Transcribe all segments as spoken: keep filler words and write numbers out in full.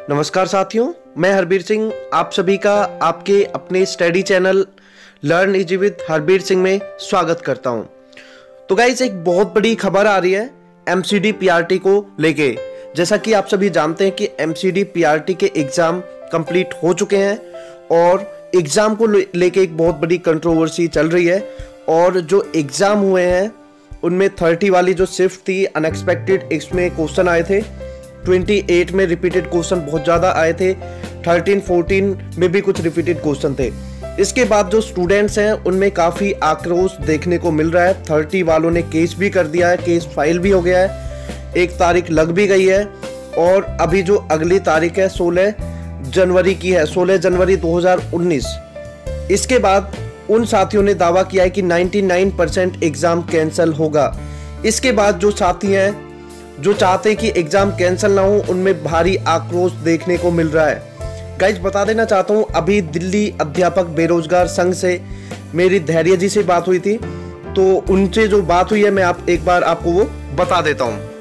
नमस्कार साथियों, मैं हरबीर सिंह आप सभी का आपके अपने study channel learn easy with Harbir Singh में स्वागत करता हूं। तो गाइस, एक बहुत बड़ी खबर आ रही है एमसीडी पीआरटी को लेके। जैसा कि आप सभी जानते हैं कि एमसीडी पीआरटी के एग्ज़ाम कंप्लीट हो चुके हैं और एग्ज़ाम को लेके एक बहुत बड़ी कंट्रोवर्सी चल रही है। और जो एग्ज़ाम हुए हैं उनमें थर्टी वाली जो शिफ्ट थी अनएक्सपेक्टेड, इसमें क्वेश्चन आए थे। अट्ठाईस में रिपीटेड क्वेश्चन बहुत ज़्यादा आए थे। तेरह, चौदह में भी कुछ रिपीटेड क्वेश्चन थे। इसके बाद जो स्टूडेंट्स हैं उनमें काफ़ी आक्रोश देखने को मिल रहा है। तीस वालों ने केस भी कर दिया है, केस फाइल भी हो गया है, एक तारीख लग भी गई है। और अभी जो अगली तारीख है सोलह जनवरी की है, सोलह जनवरी दो हज़ार उन्नीस। इसके बाद उन साथियों ने दावा किया है कि निन्यानवे परसेंट एग्ज़ाम कैंसिल होगा। इसके बाद जो साथी हैं जो चाहते हैं कि एग्ज़ाम कैंसिल ना हो, उनमें भारी आक्रोश देखने को मिल रहा है। गाइस, बता देना चाहता हूँ, अभी दिल्ली अध्यापक बेरोजगार संघ से मेरी धैर्य जी से बात हुई थी, तो उनसे जो बात हुई है मैं आप एक बार आपको वो बता देता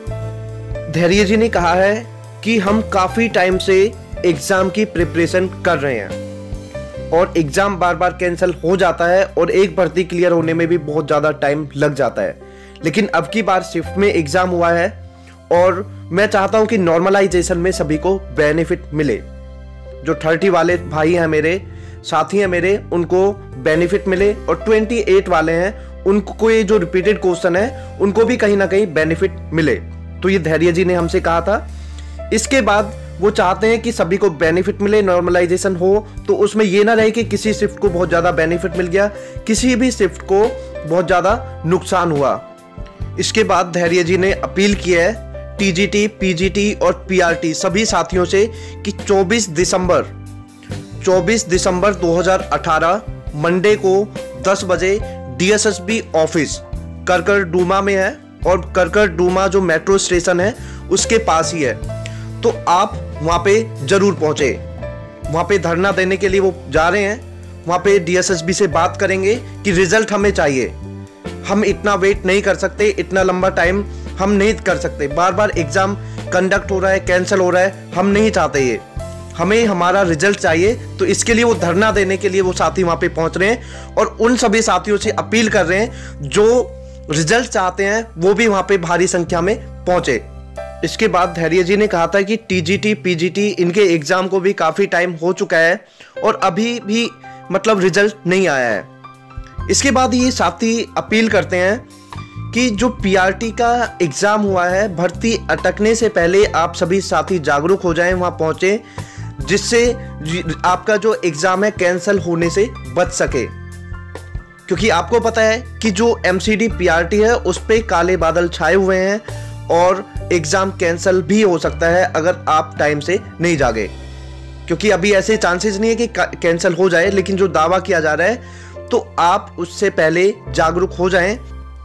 हूँ। धैर्य जी ने कहा है कि हम काफ़ी टाइम से एग्ज़ाम की प्रिपरेशन कर रहे हैं और एग्ज़ाम बार बार कैंसिल हो जाता है और एक भर्ती क्लियर होने में भी बहुत ज़्यादा टाइम लग जाता है। लेकिन अब की बार शिफ्ट में एग्ज़ाम हुआ है और मैं चाहता हूं कि नॉर्मलाइजेशन में सभी को बेनिफिट मिले। जो तीस वाले भाई हैं मेरे, साथी हैं मेरे, उनको बेनिफिट मिले और अट्ठाईस वाले हैं उनको ये जो रिपीटेड क्वेश्चन है उनको भी कहीं ना कहीं बेनिफिट मिले। तो ये धैर्य जी ने हमसे कहा था। इसके बाद वो चाहते हैं कि सभी को बेनिफिट मिले, नॉर्मलाइजेशन हो, तो उसमें ये ना रहे कि किसी शिफ्ट को बहुत ज़्यादा बेनिफिट मिल गया, किसी भी शिफ्ट को बहुत ज़्यादा नुकसान हुआ। इसके बाद धैर्य जी ने अपील की है टीजीटी, पीजीटी और पीआरटी सभी साथियों से कि चौबीस दिसंबर दो हज़ार अठारह मंडे को दस बजे डीएसएसबी ऑफिस करकर डूमा में है और करकर डूमा जो मेट्रो स्टेशन है उसके पास ही है। तो आप वहाँ पे जरूर पहुँचे। वहाँ पे धरना देने के लिए वो जा रहे हैं। वहाँ पे डीएसएसबी से बात करेंगे कि रिजल्ट हमें चाहिए, हम इतना वेट नहीं कर सकते, इतना लंबा टाइम हम नहीं कर सकते, बार बार एग्जाम कंडक्ट हो रहा है, कैंसिल हो रहा है, हम नहीं चाहते ये, हमें हमारा रिजल्ट चाहिए। तो इसके लिए वो धरना देने के लिए वो साथी वहाँ पे पहुँच रहे हैं और उन सभी साथियों से अपील कर रहे हैं जो रिजल्ट चाहते हैं वो भी वहाँ पे भारी संख्या में पहुँचे। इसके बाद धैर्य जी ने कहा था कि टीजीटी, पीजीटी इनके एग्जाम को भी काफ़ी टाइम हो चुका है और अभी भी मतलब रिजल्ट नहीं आया है। इसके बाद ये साथी अपील करते हैं कि जो पीआरटी का एग्ज़ाम हुआ है, भर्ती अटकने से पहले आप सभी साथी जागरूक हो जाएं, वहाँ पहुँचें, जिससे आपका जो एग्ज़ाम है कैंसिल होने से बच सके। क्योंकि आपको पता है कि जो एमसीडी पीआरटी है उस पर काले बादल छाए हुए हैं और एग्ज़ाम कैंसिल भी हो सकता है अगर आप टाइम से नहीं जागे। क्योंकि अभी ऐसे चांसेस नहीं है कि कैंसिल हो जाए, लेकिन जो दावा किया जा रहा है तो आप उससे पहले जागरूक हो जाएं।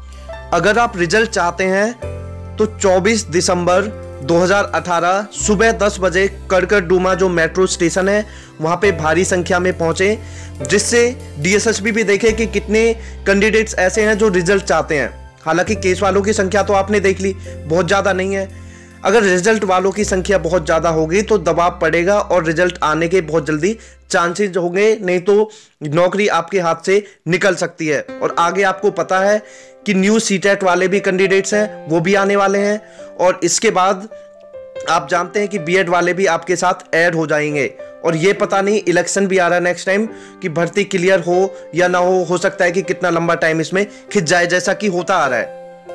अगर आप रिजल्ट चाहते हैं तो चौबीस दिसंबर दो हज़ार अठारह सुबह दस बजे करकर डूमा जो मेट्रो स्टेशन है वहाँ पे भारी संख्या में पहुँचे, जिससे डीएसएसबी भी देखे कि कितने कैंडिडेट्स ऐसे हैं जो रिजल्ट चाहते हैं। हालांकि केस वालों की संख्या तो आपने देख ली, बहुत ज़्यादा नहीं है। अगर रिजल्ट वालों की संख्या बहुत ज़्यादा होगी तो दबाव पड़ेगा और रिजल्ट आने के बहुत जल्दी चांसेस होंगे, नहीं तो नौकरी आपके हाथ से निकल सकती है। और आगे आपको पता है कि न्यू सीटेट वाले भी कैंडिडेट्स हैं, वो भी आने वाले हैं। और इसके बाद आप जानते हैं कि बीएड वाले भी आपके साथ ऐड हो जाएंगे। और ये पता नहीं, इलेक्शन भी आ रहा है नेक्स्ट टाइम, कि भर्ती क्लियर हो या ना हो हो सकता है कि कितना लंबा टाइम इसमें खिंच जाए, जैसा कि होता आ रहा है।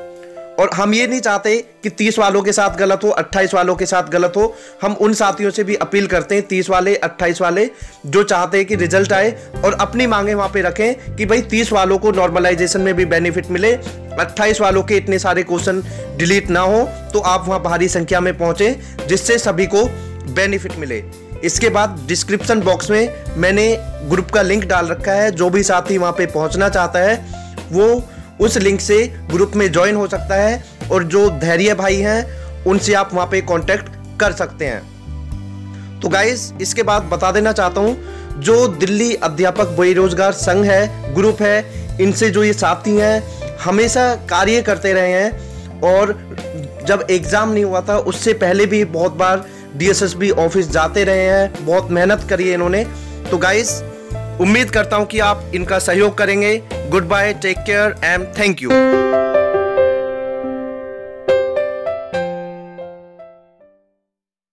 और हम ये नहीं चाहते कि तीस वालों के साथ गलत हो, अट्ठाईस वालों के साथ गलत हो। हम उन साथियों से भी अपील करते हैं, तीस वाले, अट्ठाईस वाले, जो चाहते हैं कि रिजल्ट आए और अपनी मांगे वहाँ पे रखें कि भाई तीस वालों को नॉर्मलाइजेशन में भी बेनिफिट मिले, अट्ठाईस वालों के इतने सारे क्वेश्चन डिलीट ना हो, तो आप वहाँ भारी संख्या में पहुँचे, जिससे सभी को बेनिफिट मिले। इसके बाद डिस्क्रिप्शन बॉक्स में मैंने ग्रुप का लिंक डाल रखा है। जो भी साथी वहाँ पे पहुँचना चाहता है वो उस लिंक से ग्रुप में ज्वाइन हो सकता है और जो धैर्य भाई हैं उनसे आप वहाँ पे कांटेक्ट कर सकते हैं। तो गाइस, इसके बाद बता देना चाहता हूँ, जो दिल्ली अध्यापक बेरोजगार संघ है, ग्रुप है, इनसे जो ये साथी हैं हमेशा कार्य करते रहे हैं और जब एग्ज़ाम नहीं हुआ था उससे पहले भी बहुत बार डीएसएसबी ऑफिस जाते रहे हैं, बहुत मेहनत करी है इन्होंने। तो गाइस उम्मीद करता हूं कि आप इनका सहयोग करेंगे। Goodbye, take care and thank you.